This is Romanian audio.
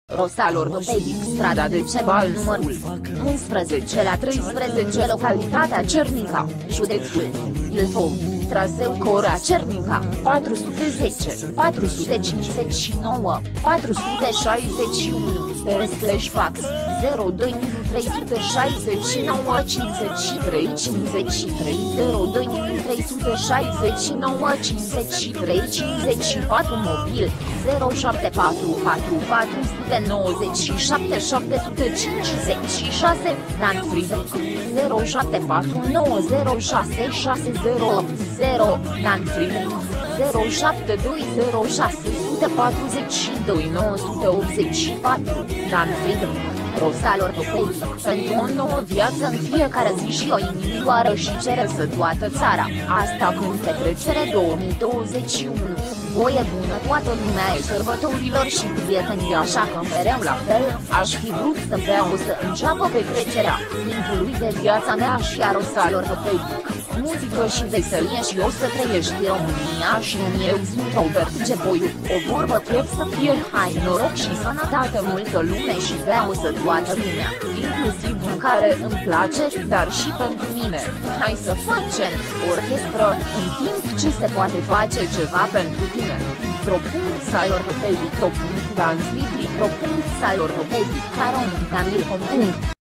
Rosal ortopedic, strada de Cebal numărul 11 la 13, localitatea Cernica, județul Ilfov, traseu Cora Cernica, 410, 459, 461, /fax, 02 369 53 53 02 369 53 54 mobil, 0744 797 Dan Friedrich, 0749066080, Dan Friedrich, 0720642984, Dan Friedrich. Rosal ortopedic, pentru o nouă viață în fiecare zi și o inimioară și cere să toată țara, asta când petrecere 2021. Voie bună toată lumea e sărbătorilor și prietenii, așa că mereu la fel, aș fi vrut să vreau să înceapă petrecerea timpului de viața mea și a Rosal ortopedic. Muzică și veselie și o să trăiești România și eu sunt Robert Gepoiu, o vorbă trebuie să fie hai noroc și sănătate multă lume și vreau să toată lumea, inclusiv în care îmi place, dar și pentru mine, hai să facem orchestră, în timp ce se poate face ceva pentru tine. Sal ortopedic, Dan Friedrich, Sal ortopedic, Caron, Danil.